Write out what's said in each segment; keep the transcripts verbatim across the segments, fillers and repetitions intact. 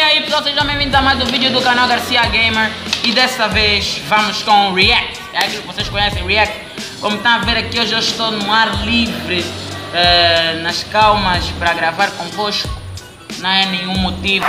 aí pessoal, sejam bem-vindos a mais um vídeo do canal Garcia Gamer. E dessa vez vamos com o React. É aquilo que vocês conhecem, React. Como estão a ver aqui, hoje eu estou no ar livre, uh, nas calmas, para gravar convosco. Não é nenhum motivo.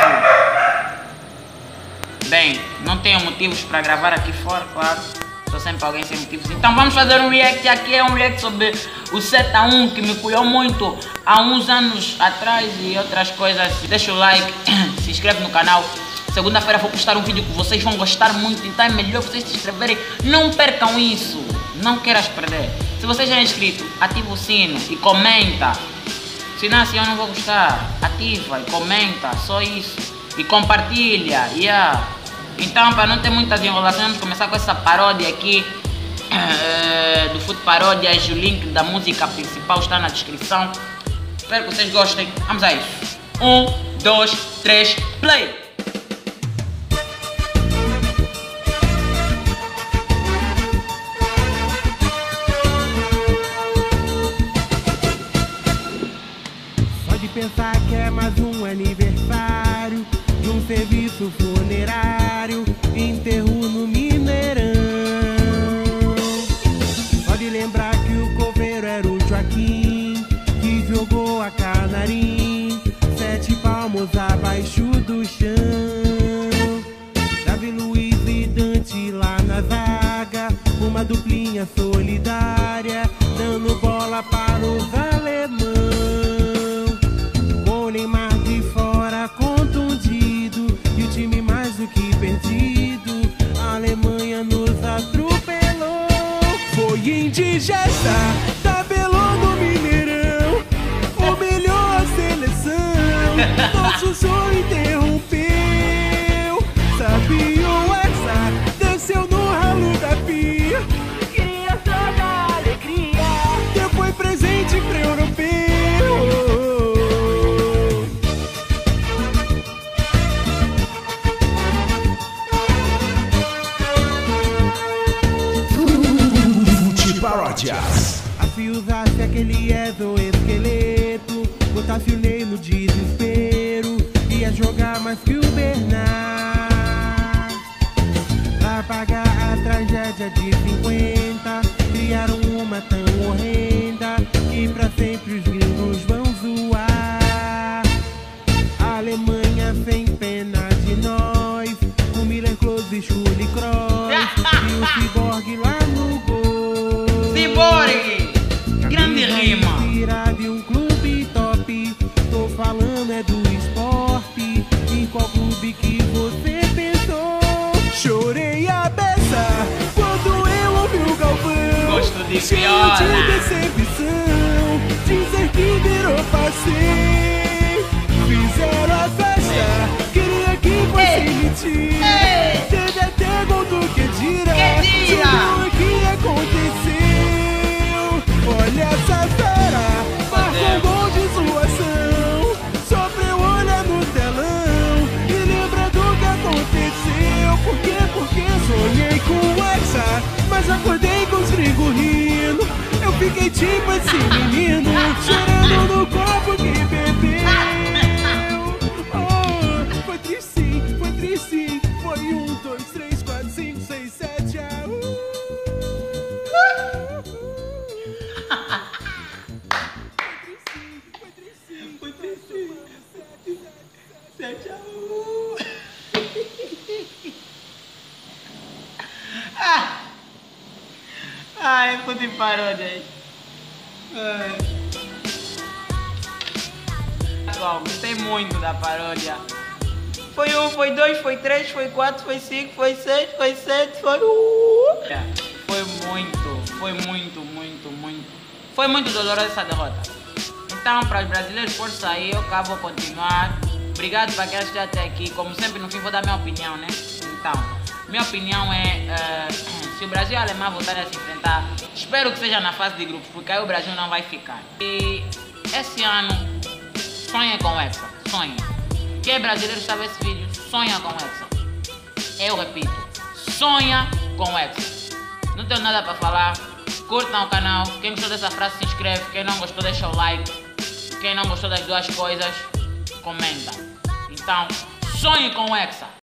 Bem, não tenho motivos para gravar aqui fora, claro. Sou sempre alguém sem motivos. Então vamos fazer um react. Aqui é um react sobre o Zeta um, que me cuidou muito há uns anos atrás e outras coisas. Deixa o like, se inscreve no canal. Segunda-feira vou postar um vídeo que vocês vão gostar muito, então é melhor vocês se inscreverem. Não percam isso, não queiras perder. Se você já é inscrito, ativa o sino e comenta. Se não, assim eu não vou gostar. Ativa e comenta, só isso. E compartilha, yeah. Então, para não ter muitas enrolações, vamos começar com essa paródia aqui uh, do Food Paródias. O link da música principal está na descrição. Espero que vocês gostem. Vamos a isso. Um, dois, três, play! Só de pensar que é mais um aniversário de um serviço funerário, enterro no Mineirão. Só de lembrar que o coveiro era o Joaquim, que jogou a canarim sete palmos abaixo do chão. Davi Luiz e Dante lá na zaga, uma duplinha solidária, dando bola para os alemão. O Neymar de fora contundido e o time mais do que perdido. A Alemanha nos atropelou. Foi indigesta, tabelou no Mineirão. O melhor seleção, nosso sonho interrompeu. Sabia o Hexa, desceu no ralo da pia. Queria só dar alegria, depois presente pra europeu. A se usasse aquele exoesqueleto, botasse o Ney no desespero, ia jogar mais que o Bernard. Pra pagar a tragédia de cinquenta, criaram uma tão horrenda que pra sempre os gringos vão zoar. A Alemanha sem pena de nós, o Miller Klose e Schulli Cross e o Cyborg lá no gol. Cyborg! Grande rima! Tira de um clube top, tô falando é do esporte. Em qual clube que você pensou? Chorei a beça quando eu ouvi o Galvão. Gosto de cheio viola. de decepção, dizer que virou passei. Fizeram a festa, queria que fosse mentira. Teve até gol do Kedira, tudo o que aconteceu. Olha essa fera, marcou gol de zoação, sofreu olha no telão e lembra do que aconteceu. Por quê? Porque sonhei com o Hexa, mas acordei com os gringos rindo. Eu fiquei tipo esse menino, chorando no copo que bebeu. Oh, foi triste sim, foi triste sim. Foi um, dois, três, quatro, cinco, seis, sete, ah, uh. sete a um. Ah! Ai, puta paródia. Ai. Pessoal, gostei muito da paródia. Foi um, foi dois, foi três, foi quatro, foi cinco, foi seis, foi sete, foi um. Foi muito, foi muito, muito, muito. Foi muito dolorosa essa derrota. Então, para os brasileiros, por sair, eu cá vou continuar. Obrigado para quem assistiu até aqui. Como sempre, no fim vou dar minha opinião, né? Então, minha opinião é, uh, se o Brasil e a Alemanha voltarem a se enfrentar, espero que seja na fase de grupos, porque aí o Brasil não vai ficar. E esse ano, sonha com o Hexa, sonha. Quem é brasileiro está vendo esse vídeo, sonha com o Hexa. Eu repito, sonha com o Hexa. Não tenho nada para falar, curtam o canal. Quem gostou dessa frase se inscreve, quem não gostou deixa o like. Quem não gostou das duas coisas, comenta. Então, sonhe com o Hexa.